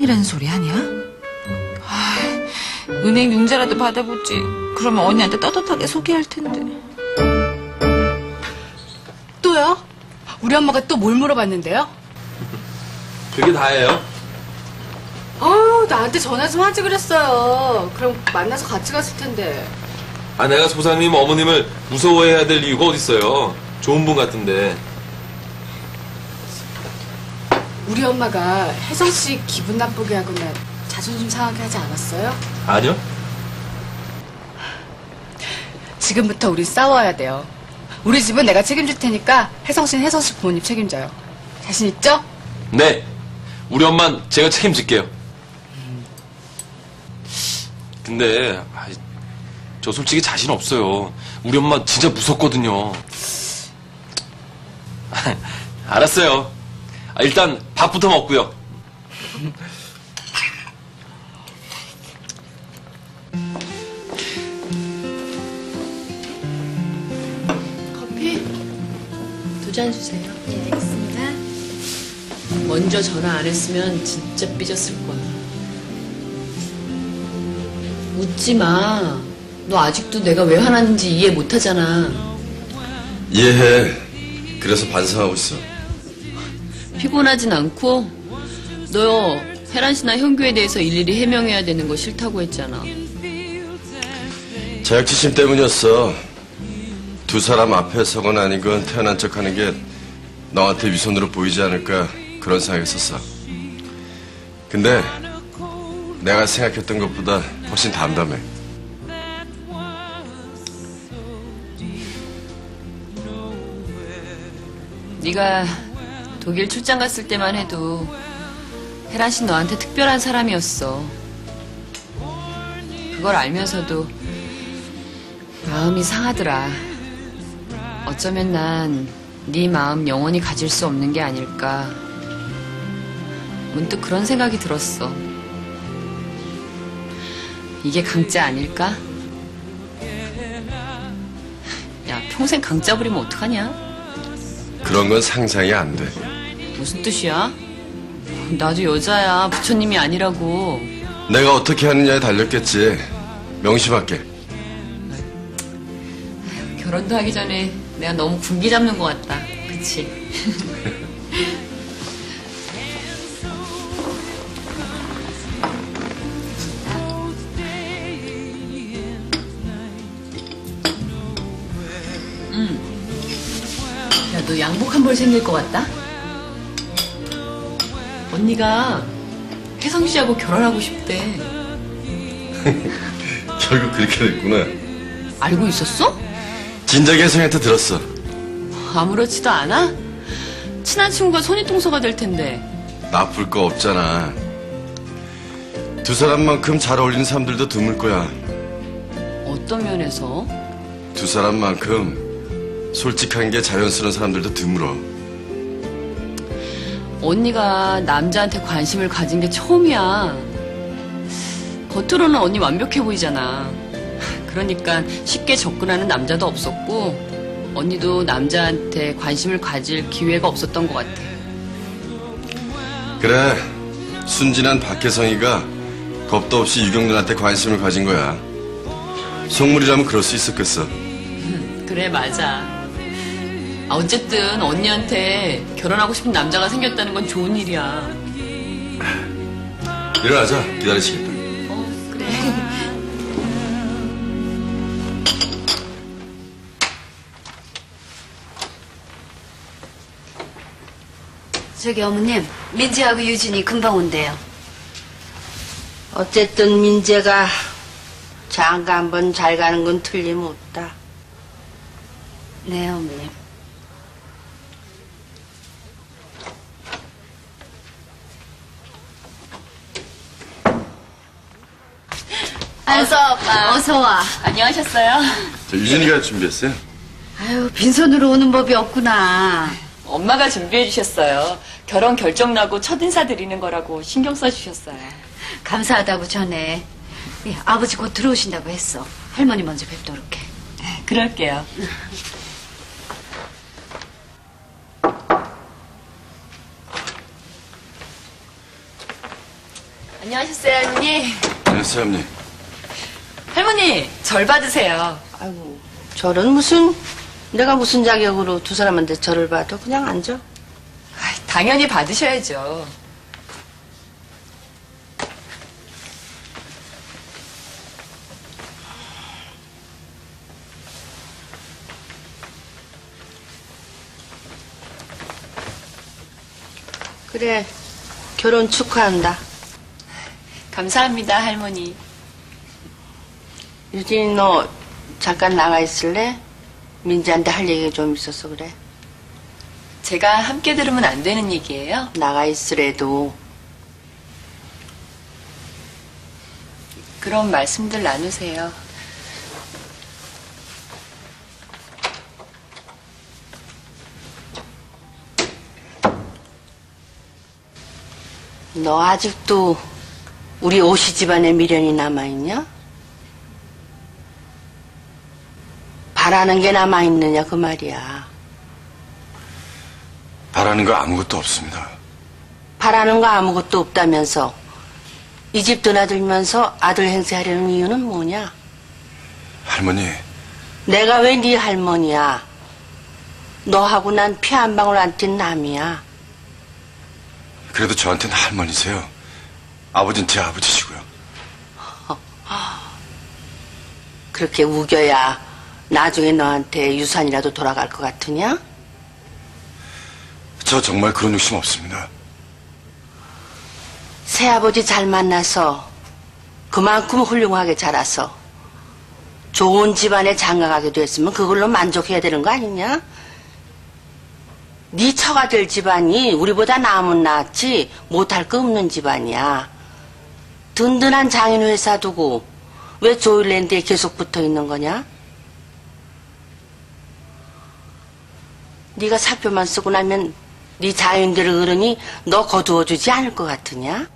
이라는 소리 아니야? 아, 은행 융자라도 받아보지. 그러면 언니한테 떳떳하게 소개할 텐데. 또요? 우리 엄마가 또 뭘 물어봤는데요? 그게 다예요. 나한테 전화 좀 하지 그랬어요. 그럼 만나서 같이 갔을 텐데. 내가 소장님 어머님을 무서워해야 될 이유가 어딨어요. 좋은 분 같은데. 우리 엄마가 혜성 씨 기분 나쁘게 하거나 자존심 상하게 하지 않았어요? 아니요? 지금부터 우리 싸워야 돼요. 우리 집은 내가 책임질 테니까 혜성 씨는 혜성 씨 부모님 책임져요. 자신 있죠? 네. 우리 엄만 제가 책임질게요. 근데 저 솔직히 자신 없어요. 우리 엄마 진짜 무섭거든요. 알았어요. 일단 밥부터 먹고요. 커피? 2잔 주세요. 네, 알겠습니다. 먼저 전화 안 했으면 진짜 삐졌을 거야. 웃지 마. 너 아직도 내가 왜 화났는지 이해 못 하잖아. 이해해. 그래서 반성하고 있어. 피곤하진 않고 너 혜란 씨나 형규에 대해서 일일이 해명해야 되는 거 싫다고 했잖아. 자격지심 때문이었어. 두 사람 앞에 서건 아니건 태어난 척하는 게 너한테 위선으로 보이지 않을까 그런 생각했었어. 근데 내가 생각했던 것보다 훨씬 담담해. 네가 독일 출장 갔을 때만 해도 혜란 씨 너한테 특별한 사람이었어. 그걸 알면서도 마음이 상하더라. 어쩌면 난 네 마음 영원히 가질 수 없는 게 아닐까. 문득 그런 생각이 들었어. 이게 강짜 아닐까? 야, 평생 강짜 부리면 어떡하냐? 그런 건 상상이 안 돼. 무슨 뜻이야? 나도 여자야. 부처님이 아니라고. 내가 어떻게 하느냐에 달렸겠지. 명심할게. 결혼도 하기 전에 내가 너무 군기 잡는 것 같다. 그치? 야, 너 양복 한 벌 생길 것 같다? 언니가 혜성 씨하고 결혼하고 싶대. 결국 그렇게 됐구나. 알고 있었어? 진작에 혜성이한테 들었어. 아무렇지도 않아? 친한 친구가 손위통서가 될 텐데. 나쁠 거 없잖아. 두 사람만큼 잘 어울리는 사람들도 드물 거야. 어떤 면에서? 두 사람만큼 솔직한 게 자연스러운 사람들도 드물어. 언니가 남자한테 관심을 가진 게 처음이야. 겉으로는 언니 완벽해 보이잖아. 그러니까 쉽게 접근하는 남자도 없었고 언니도 남자한테 관심을 가질 기회가 없었던 것 같아. 그래, 순진한 박혜성이가 겁도 없이 유경 누나한테 관심을 가진 거야. 속물이라면 그럴 수 있었겠어. 그래, 맞아. 어쨌든 언니한테 결혼하고 싶은 남자가 생겼다는 건 좋은 일이야. 일어나자. 기다리시겠다. 그래. 저기 어머님, 민지하고 유진이 금방 온대요. 어쨌든 민재가 장가 한번 잘 가는 건 틀림없다. 네, 어머님. 어서 오빠. 어서 와. 안녕하셨어요? 저 유진이가 준비했어요. 아유, 빈손으로 오는 법이 없구나. 엄마가 준비해 주셨어요. 결혼 결정 나고 첫인사 드리는 거라고 신경 써 주셨어요. 감사하다고 전해. 예, 아버지 곧 들어오신다고 했어. 할머니 먼저 뵙도록 해. 그럴게요. 안녕하셨어요, 할머니. 안녕하세요, 어머니. 할머니, 절 받으세요. 아이고, 내가 무슨 자격으로 두 사람한테 절을 받아? 그냥 앉아. 당연히 받으셔야죠. 그래, 결혼 축하한다. 감사합니다, 할머니. 유진이 너 잠깐 나가 있을래? 민지한테 할 얘기가 좀 있어서 그래. 제가 함께 들으면 안 되는 얘기예요? 나가 있으래도. 그럼 말씀들 나누세요. 너 아직도 우리 오씨 집안에 미련이 남아있냐? 바라는 게 남아있느냐 그 말이야. 바라는 거 아무것도 없습니다. 바라는 거 아무것도 없다면서 이 집 드나들면서 아들 행세하려는 이유는 뭐냐? 할머니, 내가 왜 네 할머니야? 너하고 난 피 한 방울 안 튄 남이야. 그래도 저한테는 할머니세요. 아버지는 제 아버지시고요. 그렇게 우겨야 나중에 너한테 유산이라도 돌아갈 것 같으냐? 저 정말 그런 욕심 없습니다. 새아버지 잘 만나서 그만큼 훌륭하게 자라서 좋은 집안에 장가가게 됐으면 그걸로 만족해야 되는 거 아니냐? 네 처가 될 집안이 우리보다 나으면 낫지 못할 거 없는 집안이야. 든든한 장인회사 두고 왜 조일랜드에 계속 붙어있는 거냐? 네가 사표만 쓰고 나면 네 장인들 어른이 너 거두어주지 않을 것 같으냐?